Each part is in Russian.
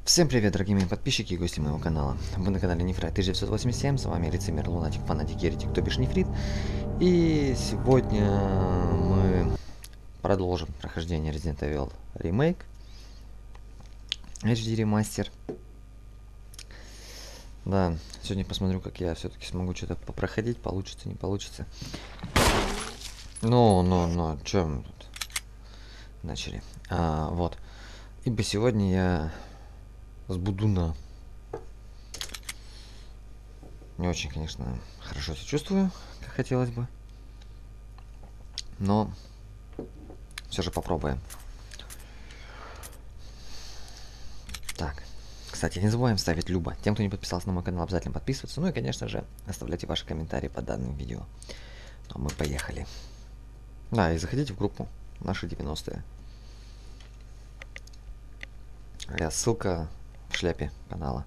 Всем привет, дорогие мои подписчики и гости моего канала. Вы на канале Нефрит 1987, с вами лицемер, лунатик, фанатик, еретик, то бишь Нефрит. И сегодня мы продолжим прохождение Resident Evil Remake HD ремастер. Да, сегодня посмотрю, как я все-таки смогу что-то попроходить, получится, не получится. Ну, что мы тут начали? Вот. Ибо сегодня я с Будуна. Не очень, конечно, хорошо себя чувствую, как хотелось бы. Но все же попробуем. Так. Кстати, не забываем ставить любо. Тем, кто не подписался на мой канал, обязательно подписываться. Ну и, конечно же, оставляйте ваши комментарии под данным видео. А мы поехали. Да, и заходите в группу наши 90-е. Ссылка в шляпе канала.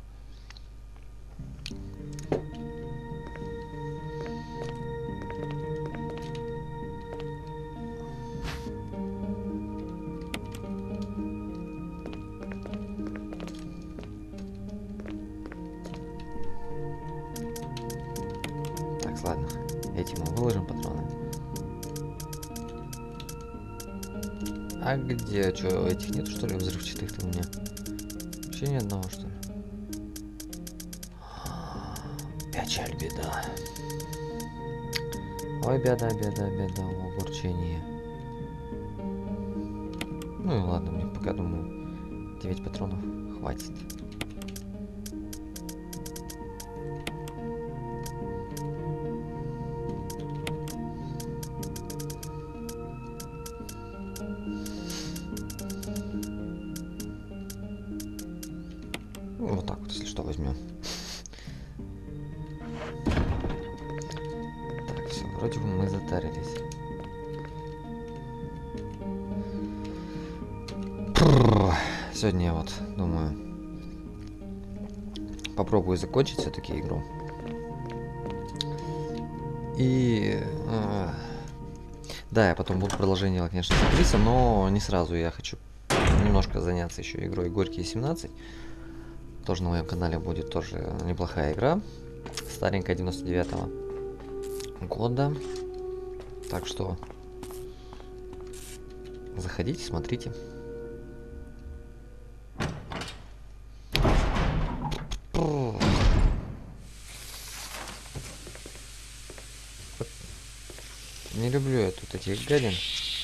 Так, ладно. Эти мы выложим патроны. А где? Что, этих нет, что ли, взрывчатых-то у меня? Вообще ни одного, что ли? Печаль, беда. Ой, беда, огорчение. Ну и ладно, мне пока, думаю, 9 патронов хватит. Ну, вот так вот, если что, возьмем. Так, все, вроде бы мы затарились. Сегодня я вот думаю, попробую закончить все-таки игру. И да, я потом буду продолжение делать, конечно, с актрисой, но не сразу. Я хочу немножко заняться еще игрой Горькие 17. Тоже на моем канале будет тоже неплохая игра. Старенькая, 99-го года. Так что заходите, смотрите. Не люблю я тут этих гадин.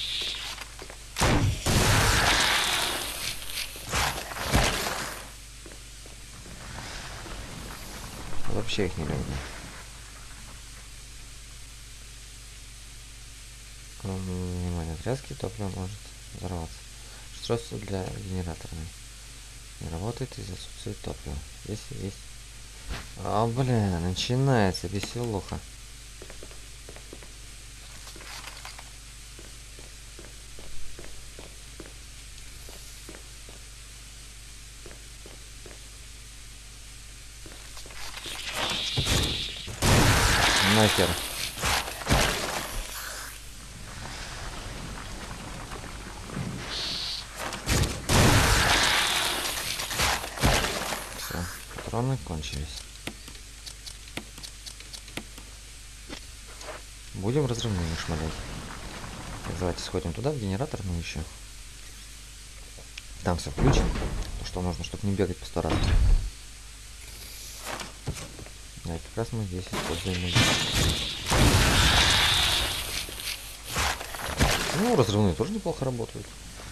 Вообще их не люблю. Внимание, тряски, топливо может взорваться. Устройство для генераторной. Не работает из-за отсутствия топлива. Если есть... бля, начинается веселуха. Нахер. Все, патроны кончились. Будем разрывными шмалять. Так, давайте сходим туда, в генераторную еще. Там все включим. То, что нужно, чтобы не бегать по 100 раз. Да, и как раз мы здесь используем. Ну, разрывные тоже неплохо работают.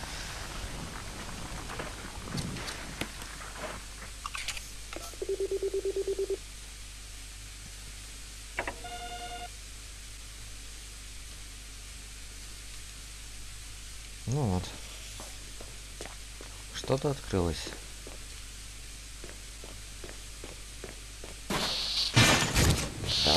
Ну вот. Что-то открылось. Да,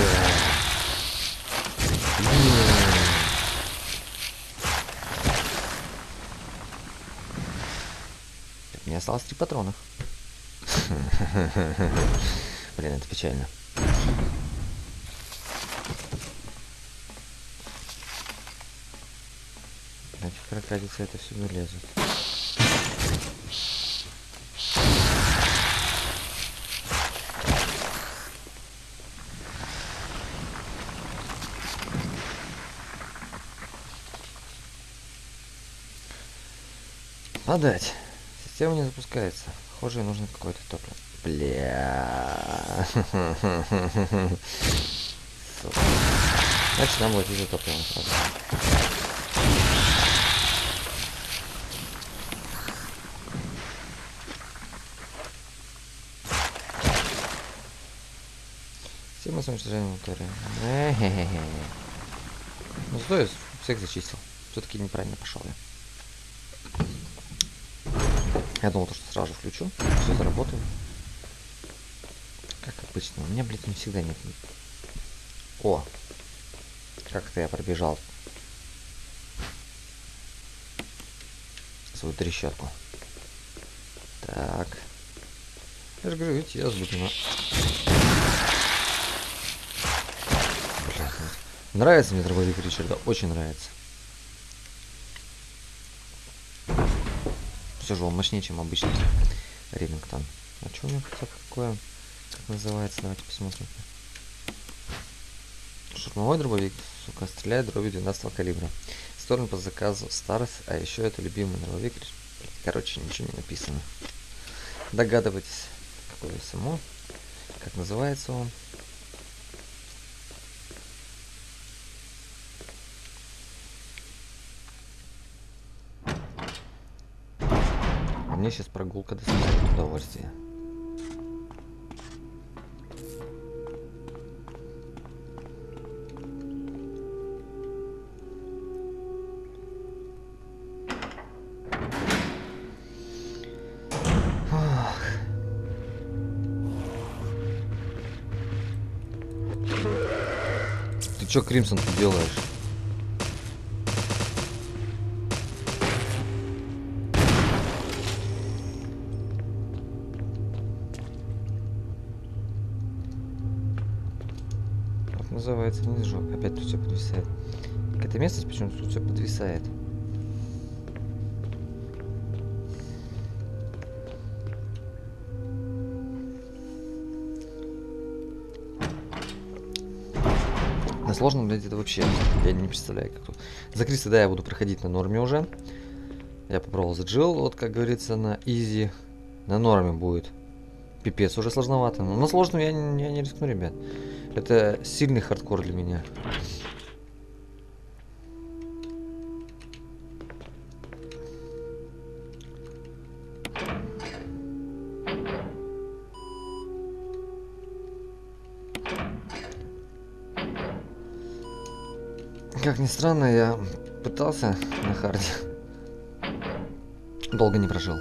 мне осталось 3 патрона. Блин, это печально. Нафиг крокодицы это сюда лезут. Подать. Система не запускается. Похоже, нужно какое-то топливо. Бля. Значит, нам платить за топливо сразу. Система самоуничтожения моторы. Ну, зато я всех зачистил. Все-таки неправильно пошел я. Я думал, что сразу включу, все заработаю. Как обычно. У меня, блядь, не всегда нет. О! Как-то я пробежал свою трещотку. Так. Я же говорю, видите, я сбудина. Нравится мне дробовик Ричарда, очень нравится. Все же он мощнее, чем обычный Ремингтон. А что у него хотя какое? Как называется? Давайте посмотрим. Штурмовой дробовик, сука, стреляет дробью 12 калибра. Стороны по заказу Старс, а еще это любимый дробовик. Короче, ничего не написано. Догадывайтесь, какое само, как называется он. Мне сейчас прогулка доставит удовольствие. Ты чё, Кримсон, ты делаешь? Называется, не сжег. Опять тут все подвисает. Какая-то местность почему-то тут все подвисает. На сложном, блядь, это вообще я не представляю, как тут. За Криста, да, я буду проходить на норме уже. Я попробовал за Джилл, вот как говорится, на изи. На норме будет пипец уже сложновато. Но на сложном я не рискну, ребят. Это сильный хардкор для меня. Как ни странно, я пытался на харде. Долго не прожил.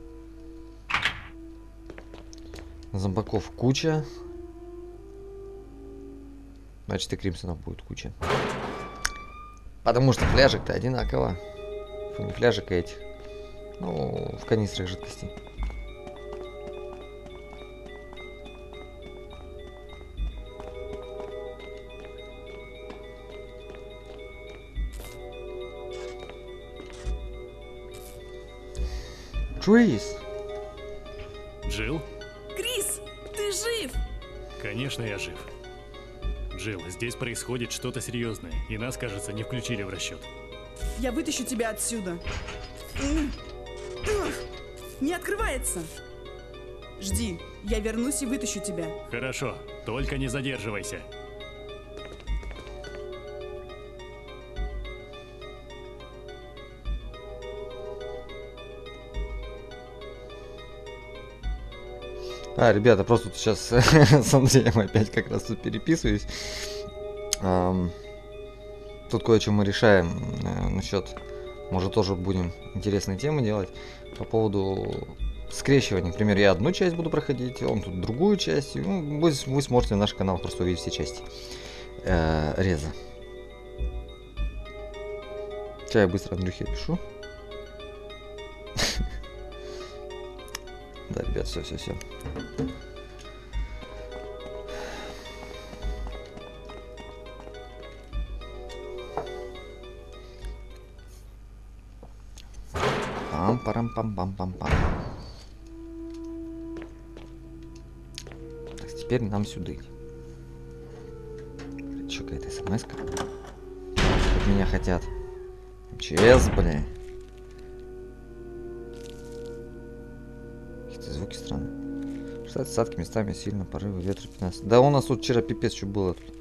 Зомбаков куча. Значит, и Кримсонов будет куча. Потому что фляжек-то одинаково. Фу, не фляжек, а этих. Ну, в канистрах жидкостей. Крис! Джилл? Крис, ты жив? Конечно, я жив. Джилл, здесь происходит что-то серьезное, и нас, кажется, не включили в расчет. Я вытащу тебя отсюда. Не открывается. Жди, я вернусь и вытащу тебя. Хорошо, только не задерживайся. Ребята, просто тут сейчас с Андреем опять как раз тут переписываюсь. Тут кое-что мы решаем насчет, может, тоже будем интересные темы делать по поводу скрещивания. Например, я одну часть буду проходить, он тут другую часть. Ну, вы сможете на наш канал просто увидеть все части реза. Сейчас я быстро Андрюхе пишу. Да, ребят, все. Пам-парам-пам-пам-пам-пам. Так, теперь нам сюда. Чё, какая-то смс-ка? От меня хотят. МЧС, бля. звуки странные. Штат осадки местами сильно, порывы ветра 15. Да у нас тут вчера пипец что было тут.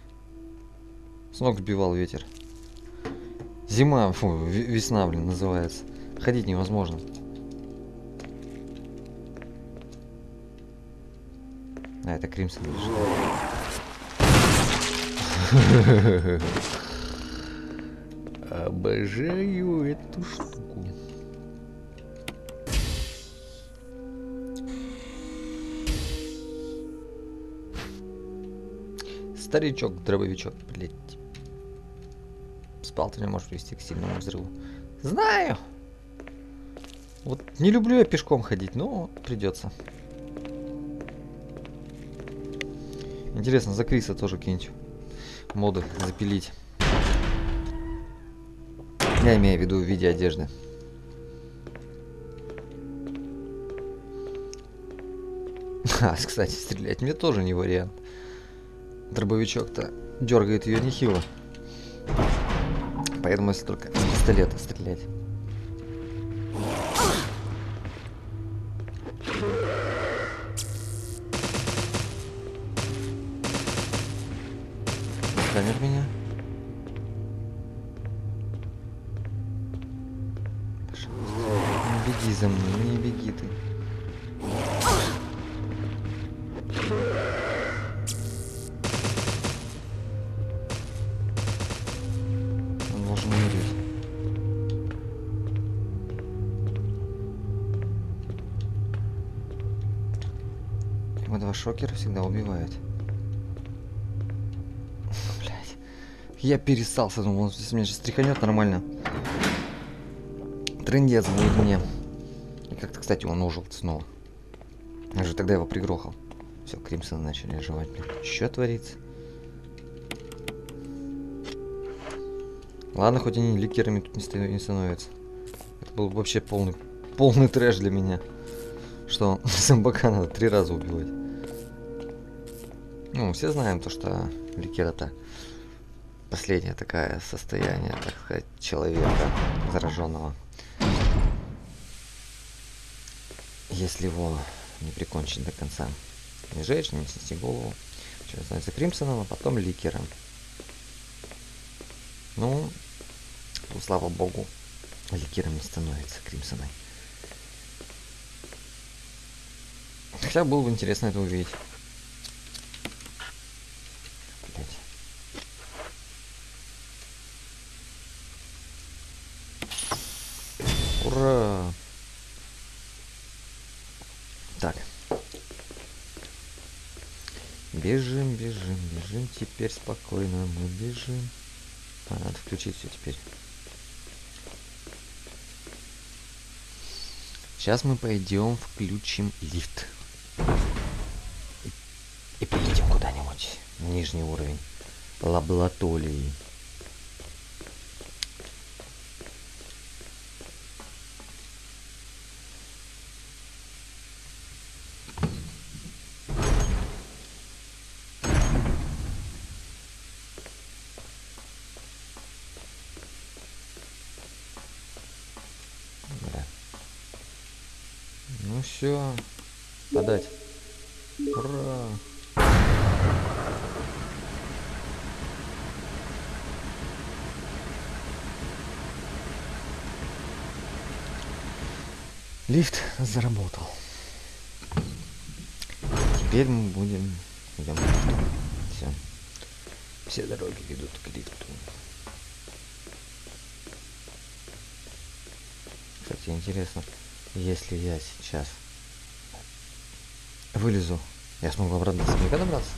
С ног сбивал ветер. Зима, фу, весна, блин, называется. Ходить невозможно. А, это Кримсон. Обожаю эту штуку. Старичок, дробовичок, блядь. Спал, ты не можешь привести к сильному взрыву. Знаю. Вот не люблю я пешком ходить, но придется. Интересно, за Криса тоже какие-нибудь моды запилить. Я имею в виду в виде одежды. А, кстати, стрелять мне тоже не вариант. Дробовичок-то дергает ее нехило. Поэтому если только с пистолета стрелять. Сканер меня. Пожалуйста, не беги за мной, не беги ты. Он должен умереть. Его два шокера всегда убивают. Блять. Я перестался, думал, если меня сейчас тряханет нормально. Трындец будет мне. И как-то, кстати, он ожил снова. Я же тогда его пригрохал. Все, Кримсона начали оживать, блин. Что творится? Ладно, хоть они ликерами тут не становятся. Это был вообще полный трэш для меня. Что зомбака надо 3 раза убивать. Ну, все знаем то, что ликер это последнее такое состояние, так сказать, человека зараженного. Если его не прикончить до конца. Не жечь, не снести голову. Сейчас становится Кримсоном, а потом ликером. Ну, слава богу, ликером не становится Кримсоной. Хотя было бы интересно это увидеть. Блять. Ура! Так. Бежим, бежим, бежим. Теперь спокойно мы бежим. А, надо включить все теперь. Сейчас мы пойдем, включим лифт. И поедем куда-нибудь на нижний уровень лаборатории. Ну все, подать. Ура! Лифт заработал. Теперь мы будем идем к лифту. Все. Все дороги ведут к лифту. Кстати, интересно, если я сейчас вылезу, я смогу обратно до особняка добраться?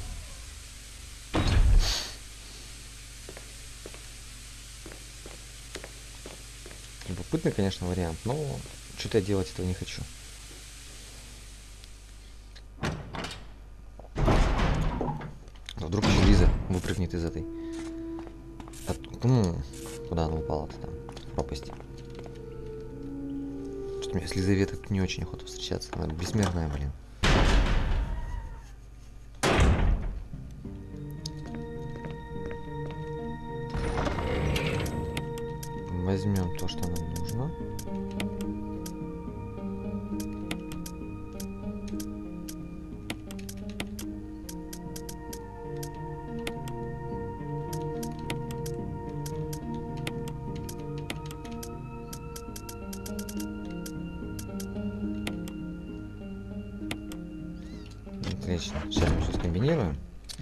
Любопытный, конечно, вариант, но что-то я делать этого не хочу. Вдруг еще Лиза выпрыгнет из этой... Ну, куда она упала-то там? В пропасти. Что-то мне с Лизаветой не очень охота встречаться. Она бессмертная, блин. Возьмем то, что нам нужно. сканируем.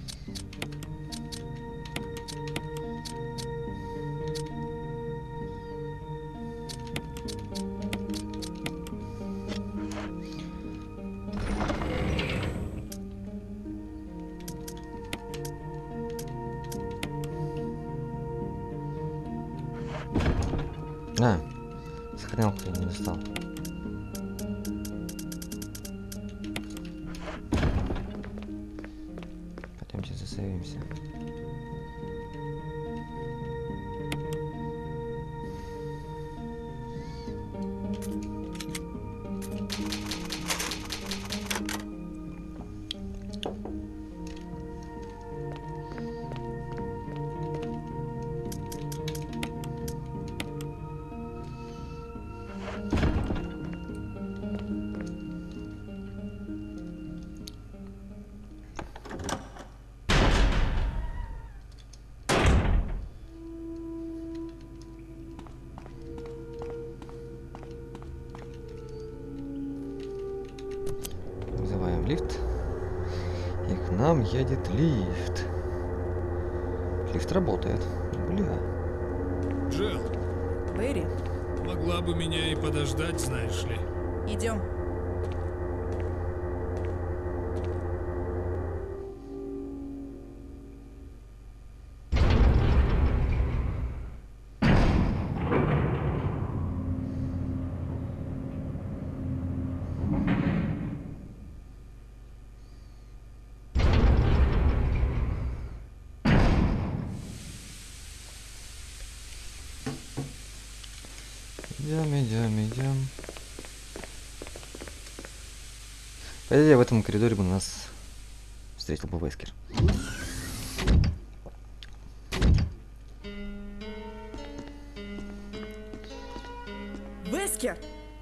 А, сохранялку я не достал. Пойдемте засейвимся. Вызываем лифт. И к нам едет лифт. Лифт работает. Бля. Джилл, Берри, могла бы меня и подождать, знаешь ли. идем. Идем. По идее, в этом коридоре бы нас встретил бы Вескер. Вескер!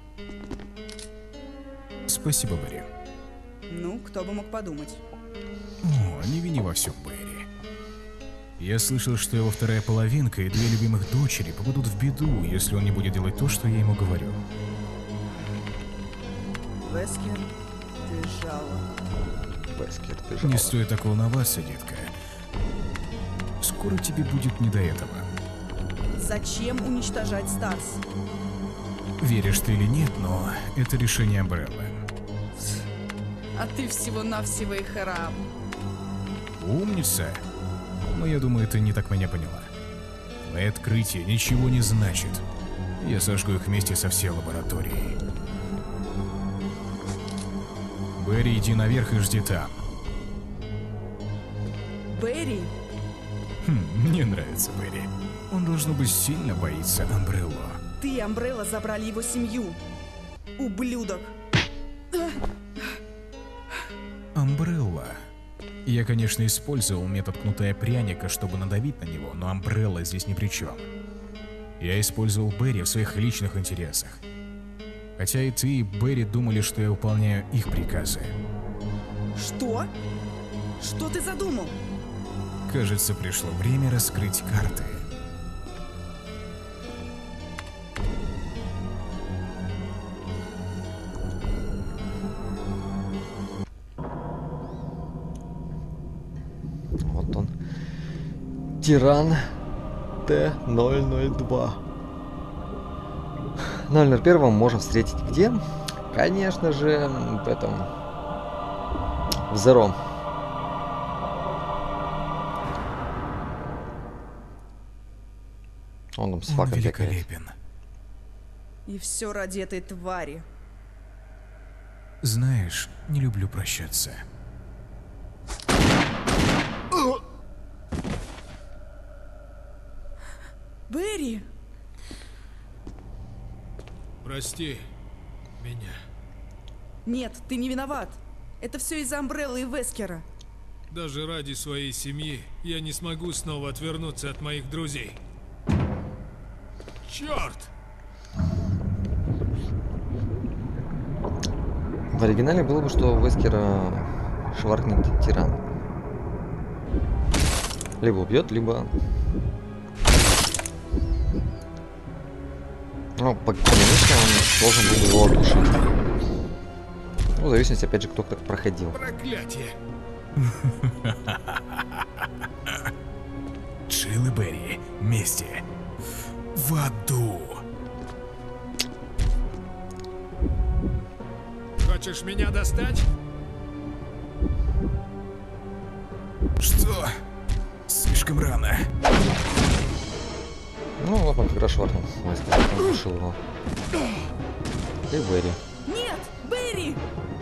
Спасибо, Берри. Ну, кто бы мог подумать. О, не вини во всем, Берри. Я слышал, что его вторая половинка и две любимых дочери попадут в беду, если он не будет делать то, что я ему говорю. Вескер, ты жалок. Вескер, ты Не жалок. стоит так волноваться, детка. Скоро тебе будет не до этого. Зачем уничтожать Старс? Веришь ты или нет, но это решение Амбреллы. А ты всего-навсего и храм. Умница. Но я думаю, ты не так меня поняла. Твои открытия ничего не значит. Я сожгу их вместе со всей лабораторией. Берри, иди наверх и жди там. Берри, Мне нравится Берри. Он, должно быть, сильно боится Амбрелло. ты и Амбрелла забрали его семью. Ублюдок. Амбрелла. Я, конечно, использовал метод кнута и пряника, чтобы надавить на него, но Амбрелла здесь ни при чем. Я использовал Берри в своих личных интересах. Хотя и ты, и Берри думали, что я выполняю их приказы. Что? Что ты задумал? Кажется, пришло время раскрыть карты. Вот он. Тиран Т-002. 001 мы можем встретить где? Конечно же, в этом... В Зеро. Он там с Он факом бегает. великолепен. И все ради этой твари. Знаешь, не люблю прощаться. Берри! Прости меня. Нет, ты не виноват. Это все из-за Амбреллы и Вескера. Даже ради своей семьи я не смогу снова отвернуться от моих друзей. Черт! В оригинале было бы, что Вескера шваркнет тиран. Либо убьет, либо... Ну, конечно, он должен был его оглушить. Ну, в зависимости, опять же, кто как проходил. Проклятие! Джилл и Берри вместе. В аду. Хочешь меня достать? Что? Слишком рано. Ну, вот он как раз шваркнул. Он решил его. И Берри. Нет, Берри!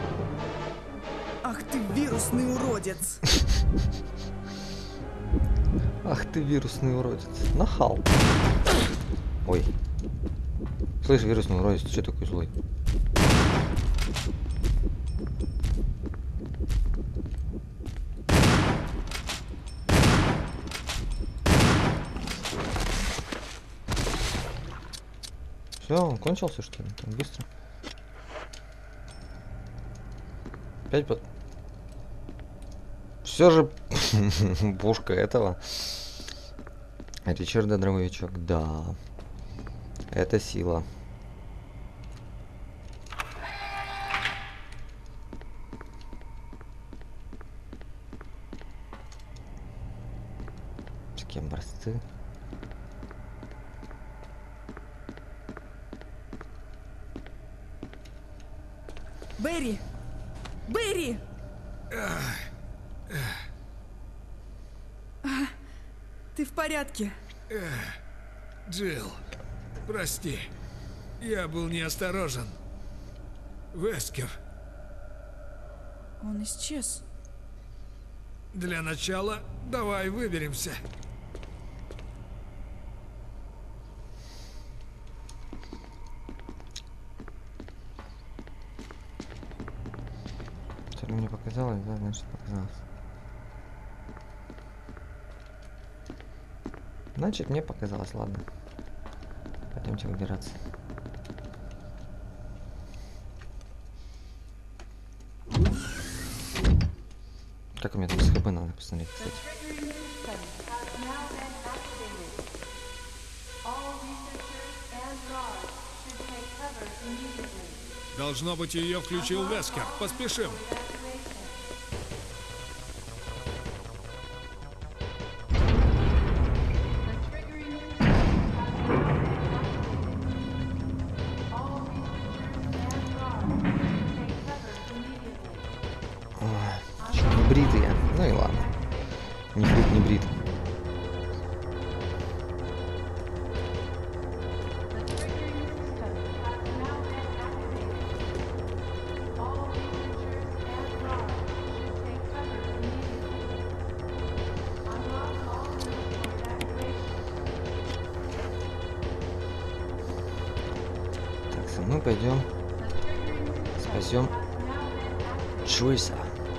Ах ты вирусный уродец! Ах ты вирусный уродец. Нахал. Ой. Слышь, вирусный уродец, ты что такой злой? Все, он кончился, что ли? Так быстро. 5 под... Все же пушка этого. Ричарда Дробовичок, да. Это сила. С кем образцы? Берри! Берри! Ты в порядке? Джилл, прости. Я был неосторожен. Вескер, Он исчез. для начала давай выберемся. Что ли мне показалось, да, значит показалось. Значит, мне показалось, ладно. Пойдемте выбираться. Как у меня там с ХП надо посмотреть, кстати. Должно быть, ее включил Вескер. Поспешим. Бритые. Ну и ладно. Ни фрит, ни брит. Так, мы пойдем спасем Триса.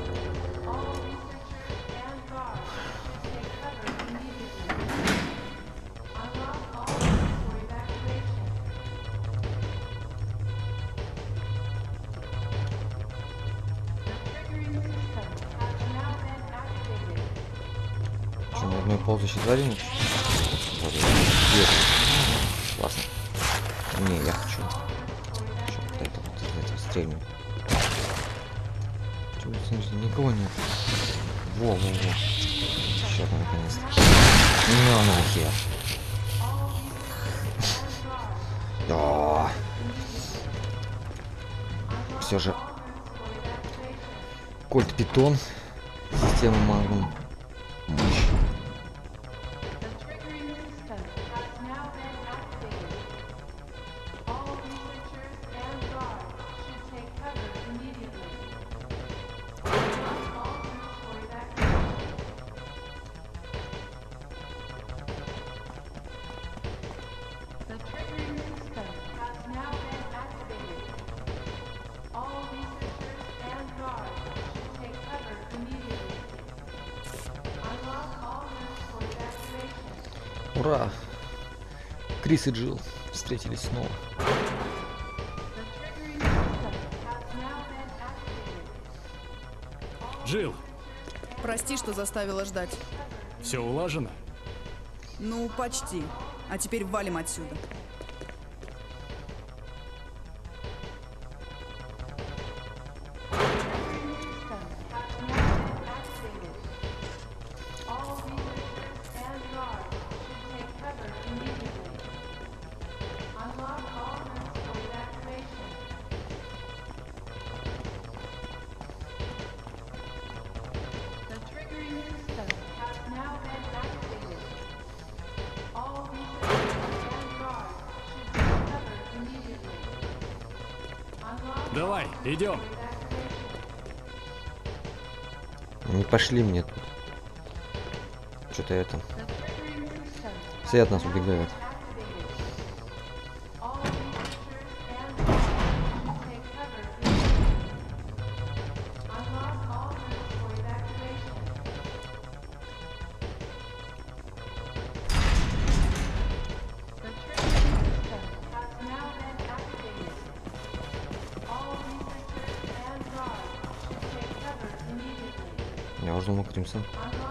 Что, ни одной ползающей твари нет? Вот, есть. Классно. Не, я хочу. Что это вот из этого стрельнуть. Чего, смотрите, никого нет. Во. Еще наконец-то. Ну нахер. Да. Все же. Кольт Питон. Система Магнум. Мощь. Ура! Крис и Джилл встретились снова. Джилл, Прости, что заставила ждать. все улажено? Ну, почти. А теперь валим отсюда. давай, идем. Не пошли мне тут. Что-то это. Все от нас убегают. Я уже думал, Кримсон.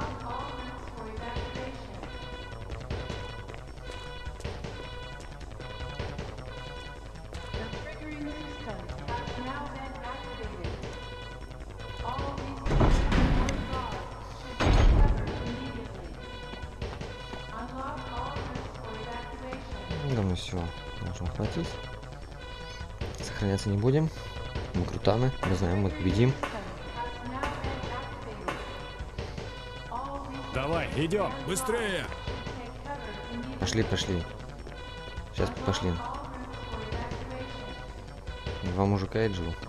Думаю, все, должно хватить. Сохраняться не будем. Мы крутаны, мы знаем, мы победим. Давай, идем. Быстрее! Пошли, пошли. Сейчас пошли. Два мужика и Джилл.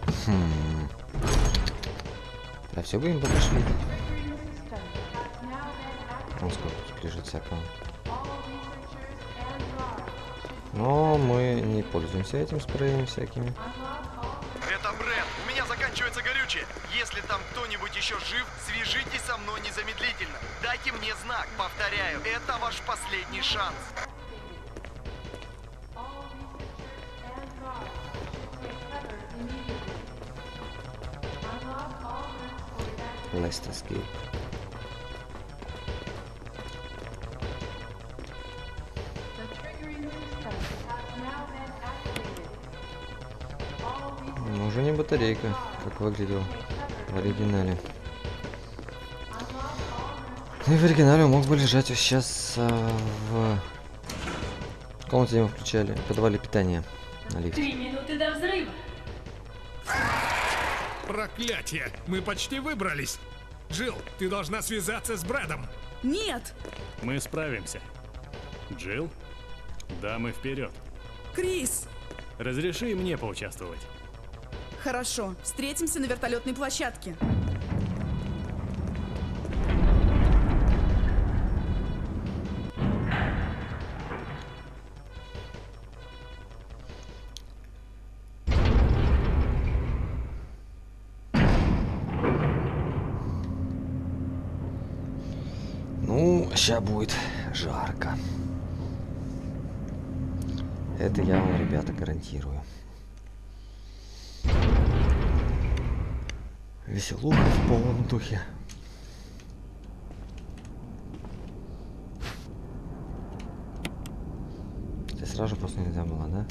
Да все, будем пошли. Вон сколько тут лежит всякого. Но мы не пользуемся этим спреем всякими. Это Брент. У меня заканчивается горючее. Если там кто-нибудь еще жив, свяжитесь со мной незамедлительно. Дайте мне знак. Повторяю, это ваш последний шанс. Last escape. Ну, уже не батарейка, как выглядел в оригинале. И в оригинале он мог бы лежать сейчас в комнате, где мы включали, подавали питание на лифте. 3 минуты до взрыва. Проклятие! Мы почти выбрались! Джилл, ты должна связаться с Брэдом! Нет! Мы справимся. Джилл, дамы вперед. Крис! Разреши мне поучаствовать. Хорошо, встретимся на вертолетной площадке. Ну, сейчас будет жарко. Это я вам, ребята, гарантирую. Веселуха в полном духе. Здесь сразу просто нельзя было, да?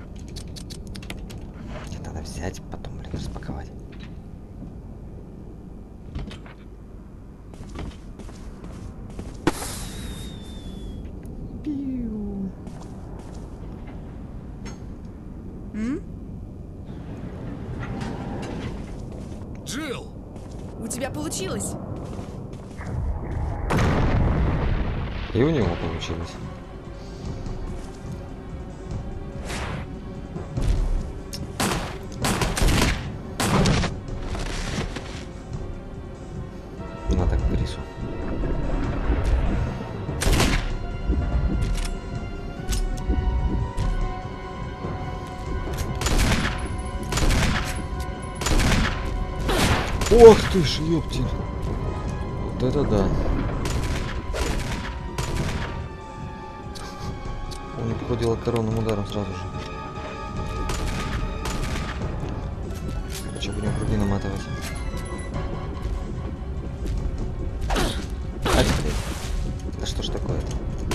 Мне надо взять, потом, блин, распаковать. Джилл! У тебя получилось? И у него получилось. Надо к Крису. Ох ты ж, ёптель. Вот это да. Он обходил коронным ударом сразу же. Короче, будем круги наматывать. Ай, блин. Да что ж такое-то?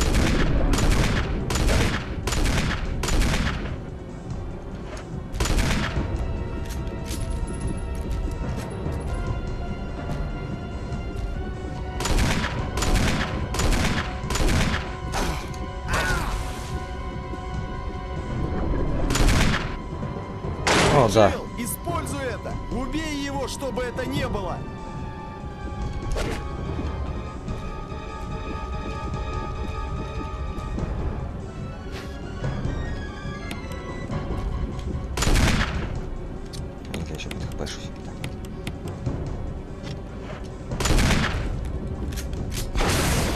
О, да. Джилл, используй это! Убей его, чтобы это не было!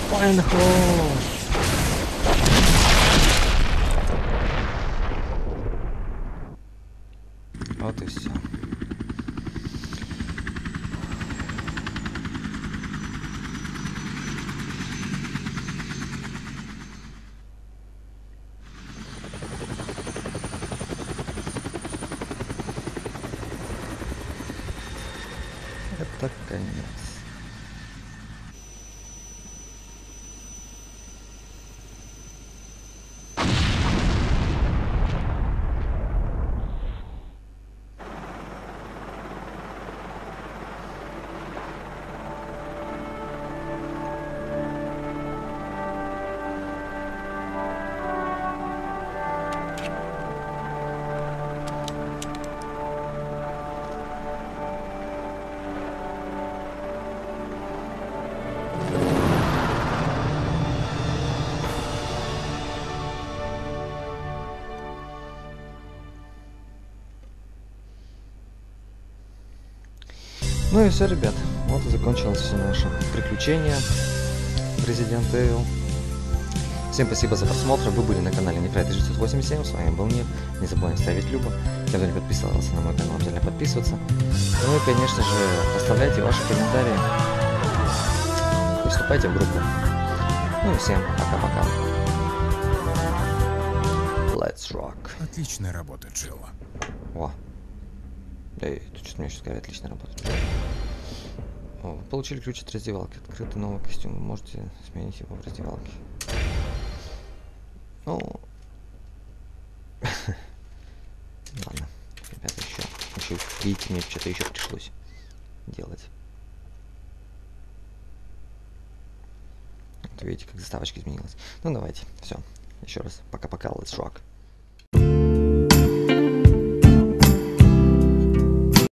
Пайнхолл! Вот и все. Это конец. Ну и все, ребят, вот и закончилось все наше приключение Resident Evil. Всем спасибо за просмотр, вы были на канале Nefrite987, с вами был Неф, не забываем ставить любо, кто не подписывался на мой канал, обязательно подписываться. Ну и, конечно же, оставляйте ваши комментарии, и вступайте в группу. Ну и всем пока-пока. Let's rock. Отличная работа, Джилл. О. Да, тут что-то мне сейчас сказали, отлично работает. О, вы получили ключ от раздевалки. Открытый новый костюм. Вы можете сменить его в раздевалке. Ну... Ладно. Ребята, еще видите, мне что-то еще пришлось делать. Вот видите, как заставочка изменилась. Ну давайте, все. Еще раз. Пока-пока, let's rock.